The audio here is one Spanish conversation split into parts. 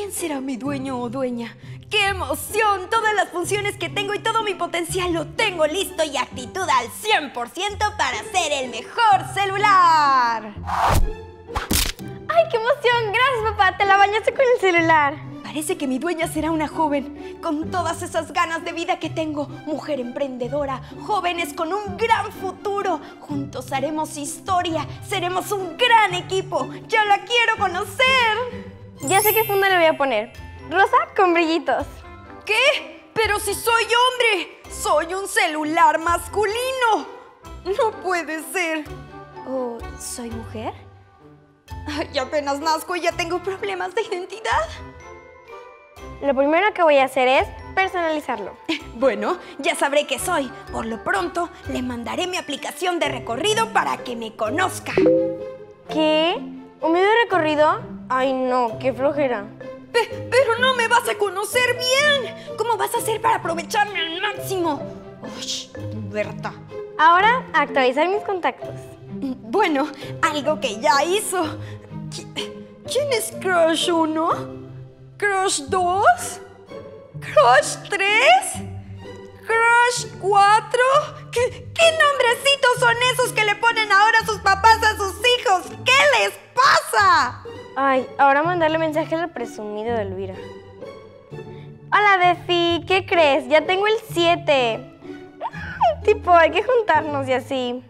¿Quién será mi dueño o dueña? ¡Qué emoción! Todas las funciones que tengo y todo mi potencial lo tengo listo y actitud al 100% para ser el mejor celular. ¡Ay, qué emoción! Gracias, papá. Te la bañaste con el celular. Parece que mi dueña será una joven, con todas esas ganas de vida que tengo. Mujer emprendedora, jóvenes con un gran futuro. Juntos haremos historia, seremos un gran equipo. ¡Yo la quiero conocer! Ya sé qué funda le voy a poner. Rosa con brillitos. ¿Qué? ¡Pero si soy hombre! ¡Soy un celular masculino! ¡No puede ser! ¿O soy mujer? Ay, apenas nazco y ya tengo problemas de identidad. Lo primero que voy a hacer es personalizarlo. Bueno, ya sabré qué soy. Por lo pronto, le mandaré mi aplicación de recorrido para que me conozca. ¿Qué? ¿Un video de recorrido? Ay, no, qué flojera. Pero no me vas a conocer bien. ¿Cómo vas a hacer para aprovecharme al máximo? Uy, Berta. Ahora, actualizar mis contactos. Bueno, algo que ya hizo. ¿Quién es Crush 1? ¿Crush 2? ¿Crush 3? ¿Crush 4? ¿Qué nombrecitos son esos que le ponen ahora sus papás a sus hijos? ¿Qué les pasa? Ay, ahora mandarle mensaje al presumido de Elvira. Hola, Defi, ¿qué crees? Ya tengo el 7. Tipo, hay que juntarnos y así.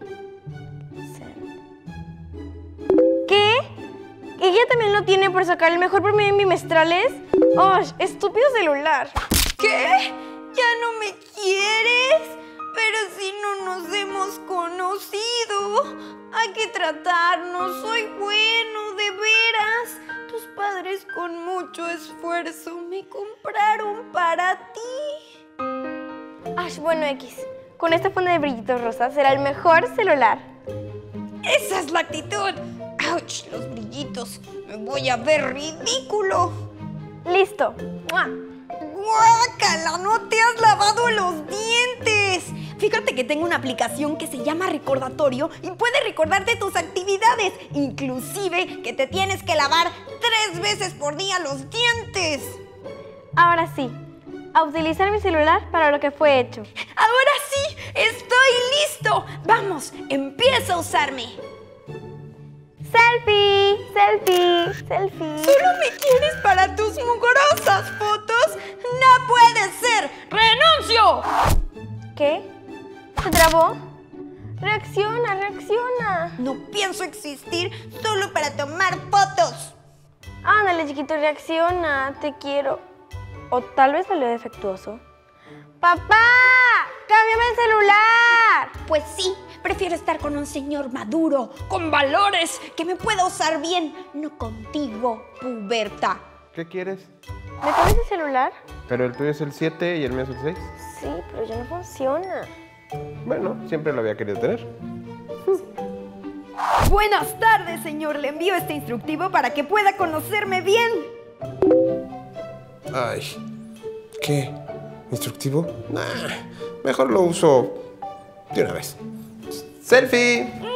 ¿Qué? ¿Ella también lo tiene por sacar el mejor promedio en bimestrales? ¡Oh, estúpido celular! ¿Qué? ¿Ya no me quieres? Pero si no nos hemos conocido. Hay que tratarnos. Soy bueno, de veras. Tus padres con mucho esfuerzo me compraron para ti. Ay, bueno, X. Con esta funda de brillitos rosas será el mejor celular. ¡Esa es la actitud! ¡Auch! Los brillitos. Me voy a ver ridículo. ¡Listo! ¡Mua! ¡Guácala! ¡No te has lavado los dientes! Fíjate que tengo una aplicación que se llama Recordatorio y puede recordarte tus actividades. Inclusive que te tienes que lavar 3 veces por día los dientes. Ahora sí, a utilizar mi celular para lo que fue hecho. ¡Ahora sí! ¡Estoy listo! ¡Vamos! ¡Empieza a usarme! ¡Selfie! ¡Selfie! ¡Selfie! ¿Solo me quieres para tus mugrosas fotos? ¡No puede ser! ¡Renuncio! ¿Qué? ¿Se trabó? ¡Reacciona, reacciona! No pienso existir solo para tomar fotos. Ándale, chiquito, reacciona. Te quiero. O tal vez salió defectuoso. ¡Papá! ¡Cámbiame el celular! Pues sí, prefiero estar con un señor maduro, con valores, que me pueda usar bien, no contigo, puberta. ¿Qué quieres? ¿Me cambias el celular? Pero el tuyo es el 7 y el mío es el 6. Sí, pero ya no funciona. Bueno, siempre lo había querido tener. Buenas tardes, señor. Le envío este instructivo para que pueda conocerme bien. Ay, ¿qué? ¿Instructivo? Nah, mejor lo uso de una vez. ¡Selfie!